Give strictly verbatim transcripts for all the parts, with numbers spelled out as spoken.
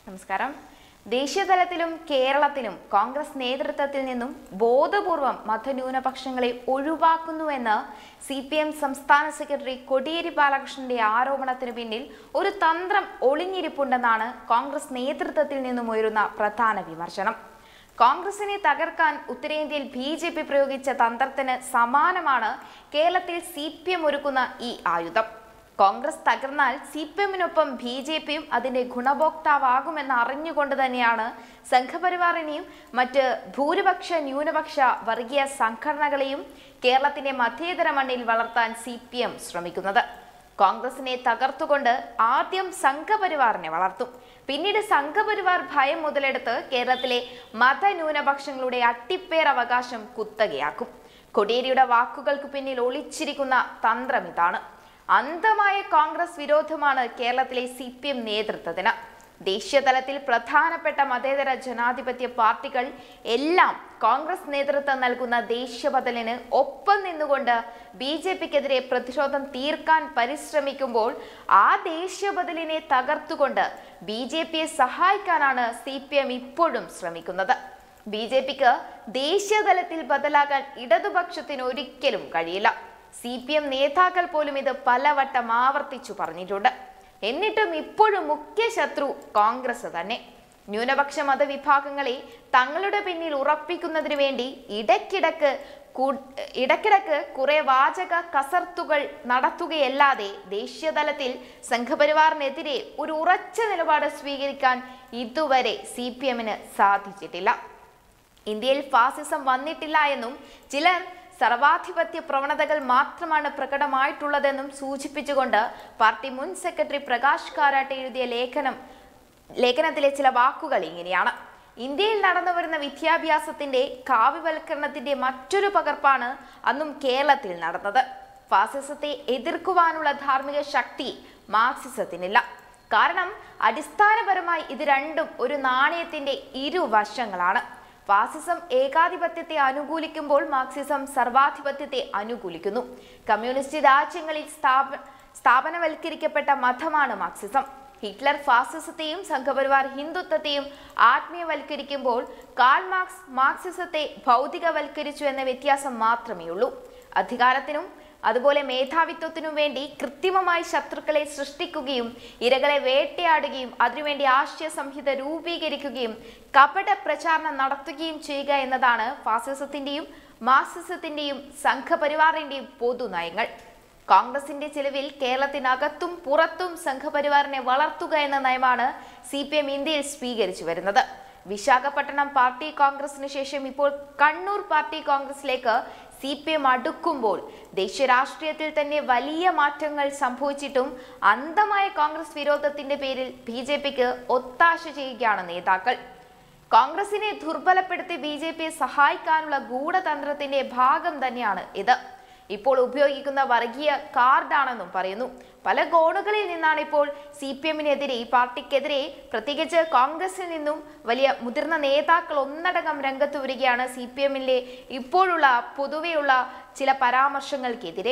നമസ്കാരം. ദേശീയതലത്തിലും കേരളത്തിലും കോൺഗ്രസ് നേതൃത്വത്തിൽ നിന്നും ബോധപൂർവം മതന്യൂനപക്ഷങ്ങളെ ഒഴിവാക്കുന്നുവെന്ന് സി പി എം സംസ്ഥാന സെക്രട്ടറി കോടിയേരി ബാലകൃഷ്ണന്റെ ആരോപണത്തിന് പിന്നിൽ ഒരു തന്ത്രം ഒളിഞ്ഞിരിപ്പുണ്ടെന്നാണ് കോൺഗ്രസ് നേതൃത്വത്തിൽ നിന്നും ഉയരുന്ന പ്രധാന വിമർശനം. കോൺഗ്രസിനെ തകർക്കാൻ ഉത്തരേന്ത്യയിൽ ബി ജെ പി പ്രയോഗിച്ച തന്ത്രത്തിന് സമാനമാണ് കേരളത്തിൽ സി പി എം ഒരുക്കുന്ന ഈ ആയുധം. കോൺഗ്രസ് തകർന്നാൽ സി പി എമ്മിനൊപ്പം ബി ജെ പിയും അതിന്റെ ഗുണഭോക്താവാകുമെന്ന് അറിഞ്ഞുകൊണ്ട് തന്നെയാണ് സംഘപരിവാറിനെയും മറ്റ് ഭൂരിപക്ഷ ന്യൂനപക്ഷ വർഗീയ സംഘടനകളെയും കേരളത്തിന്റെ മധ്യേതര മണ്ണിൽ വളർത്താൻ സി പി എം ശ്രമിക്കുന്നത്. കോൺഗ്രസിനെ തകർത്തുകൊണ്ട് ആദ്യം സംഘപരിവാറിനെ വളർത്തും, പിന്നീട് സംഘപരിവാർ ഭയം മുതലെടുത്ത് കേരളത്തിലെ മതന്യൂനപക്ഷങ്ങളുടെ അട്ടിപ്പേറവകാശം കുത്തകയാക്കും. കോടിയേരിയുടെ വാക്കുകൾക്ക് പിന്നിൽ ഒളിച്ചിരിക്കുന്ന തന്ത്രം ഇതാണ്. അന്ധമായ കോൺഗ്രസ് വിരോധമാണ് കേരളത്തിലെ സി പി എം നേതൃത്വത്തിന്. ദേശീയ തലത്തിൽ പ്രധാനപ്പെട്ട മതേതര ജനാധിപത്യ പാർട്ടികൾ എല്ലാം കോൺഗ്രസ് നേതൃത്വം നൽകുന്ന ദേശീയ ബദലിന് ഒപ്പം നിന്നുകൊണ്ട് ബി ജെ പിക്കെതിരെ പ്രതിരോധം തീർക്കാൻ പരിശ്രമിക്കുമ്പോൾ ആ ദേശീയ ബദലിനെ തകർത്തുകൊണ്ട് ബി ജെ പിയെ സഹായിക്കാനാണ് സി പി എം ഇപ്പോഴും ശ്രമിക്കുന്നത്. ബി ജെ പിക്ക് ദേശീയ തലത്തിൽ ബദലാകാൻ ഇടതുപക്ഷത്തിന് ഒരിക്കലും കഴിയില്ല. സി പി എം നേതാക്കൾ പോലും ഇത് പലവട്ടം ആവർത്തിച്ചു പറഞ്ഞിട്ടുണ്ട്. എന്നിട്ടും ഇപ്പോഴും മുഖ്യ ശത്രു കോൺഗ്രസ് തന്നെ. ന്യൂനപക്ഷ മതവിഭാഗങ്ങളെ തങ്ങളുടെ പിന്നിൽ ഉറപ്പിക്കുന്നതിന് വേണ്ടി ഇടയ്ക്കിടക്ക് ഇടയ്ക്കിടക്ക് കുറെ വാചക കസർത്തുകൾ നടത്തുകയല്ലാതെ ദേശീയ തലത്തിൽ സംഘപരിവാറിനെതിരെ ഒരു ഉറച്ച നിലപാട് സ്വീകരിക്കാൻ ഇതുവരെ സി പി എമ്മിന് സാധിച്ചിട്ടില്ല. ഇന്ത്യയിൽ ഫാസിസം വന്നിട്ടില്ല എന്നും ചിലർ സർവാധിപത്യ പ്രവണതകൾ മാത്രമാണ് പ്രകടമായിട്ടുള്ളതെന്നും സൂചിപ്പിച്ചുകൊണ്ട് പാർട്ടി മുൻ സെക്രട്ടറി പ്രകാശ് കാരാട്ട് എഴുതിയ ലേഖനം ലേഖനത്തിലെ ചില വാക്കുകൾ ഇങ്ങനെയാണ്. ഇന്ത്യയിൽ നടന്നു വരുന്ന വിദ്യാഭ്യാസത്തിന്റെ കാവ്യവൽക്കരണത്തിന്റെ മറ്റൊരു പകർപ്പാണ് അന്നും കേരളത്തിൽ നടന്നത്. ഫാസിസത്തെ എതിർക്കുവാനുള്ള ധാർമ്മിക ശക്തി മാർക്സിസത്തിനില്ല. കാരണം അടിസ്ഥാനപരമായി ഇത് രണ്ടും ഒരു നാണയത്തിന്റെ ഇരുവശങ്ങളാണ്. ഫാസിസം ഏകാധിപത്യത്തെ അനുകൂലിക്കുമ്പോൾ മാർക്സിസം സർവാധിപത്യത്തെ അനുകൂലിക്കുന്നു. കമ്മ്യൂണിസ്റ്റ് രാജ്യങ്ങളിൽ സ്ഥാപ സ്ഥാപനവൽക്കരിക്കപ്പെട്ട മതമാണ് മാർക്സിസം. ഹിറ്റ്ലർ ഫാസിസത്തെയും സംഘപരിവാർ ഹിന്ദുത്വത്തെയും ആത്മീയവൽക്കരിക്കുമ്പോൾ കാൾ മാർക്സ് മാർക്സിസത്തെ ഭൗതികവൽക്കരിച്ചു എന്ന വ്യത്യാസം മാത്രമേ ഉള്ളൂ. അധികാരത്തിനും അതുപോലെ മേധാവിത്വത്തിനും വേണ്ടി കൃത്രിമമായി ശത്രുക്കളെ സൃഷ്ടിക്കുകയും ഇരകളെ വേട്ടയാടുകയും അതിനുവേണ്ടി ആശയ സംഹിത രൂപീകരിക്കുകയും കപട പ്രചാരണം നടത്തുകയും ചെയ്യുക എന്നതാണ് ഫാസിസത്തിന്റെയും മാർക്സിസത്തിന്റെയും സംഘപരിവാറിന്റെയും പൊതുനയങ്ങൾ. കോൺഗ്രസിന്റെ ചെലവിൽ കേരളത്തിനകത്തും പുറത്തും സംഘപരിവാറിനെ വളർത്തുക എന്ന നയമാണ് സി പി എം ഇന്ത്യയിൽ സ്വീകരിച്ചു വരുന്നത്. വിശാഖപട്ടണം പാർട്ടി കോൺഗ്രസിന് ശേഷം ഇപ്പോൾ കണ്ണൂർ പാർട്ടി കോൺഗ്രസിലേക്ക് സി പി എം അടുക്കുമ്പോൾ ദേശീയ രാഷ്ട്രീയത്തിൽ തന്നെ വലിയ മാറ്റങ്ങൾ സംഭവിച്ചിട്ടും അന്ധമായ കോൺഗ്രസ് വിരോധത്തിന്റെ പേരിൽ ബി ജെ പിക്ക് ഒത്താശ ചെയ്യുകയാണ് നേതാക്കൾ. കോൺഗ്രസിനെ ദുർബലപ്പെടുത്തി ബി ജെ പിയെ സഹായിക്കാനുള്ള ഗൂഢതന്ത്രത്തിന്റെ ഭാഗം തന്നെയാണ് ഇത്. ഇപ്പോൾ ഉപയോഗിക്കുന്ന വർഗീയ കാർഡാണെന്നും പറയുന്നു. പല കോണുകളിൽ നിന്നാണ് ഇപ്പോൾ സി പി എമ്മിനെതിരെ ഈ പാർട്ടിക്കെതിരെ പ്രത്യേകിച്ച് കോൺഗ്രസിൽ നിന്നും വലിയ മുതിർന്ന നേതാക്കൾ ഒന്നടങ്കം രംഗത്ത് വരികയാണ് സി പി എമ്മിലെ ഇപ്പോഴുള്ള പൊതുവെയുള്ള ചില പരാമർശങ്ങൾക്കെതിരെ.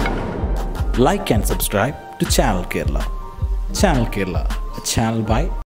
Like and subscribe to Channel Kerala. Channel Kerala, a channel by